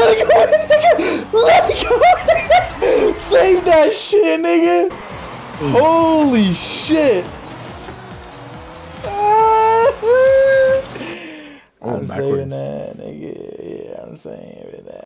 Let it go, nigga! Let it go! Save that shit, nigga! Holy shit! I'm saying that, nigga. Yeah, I'm saying that.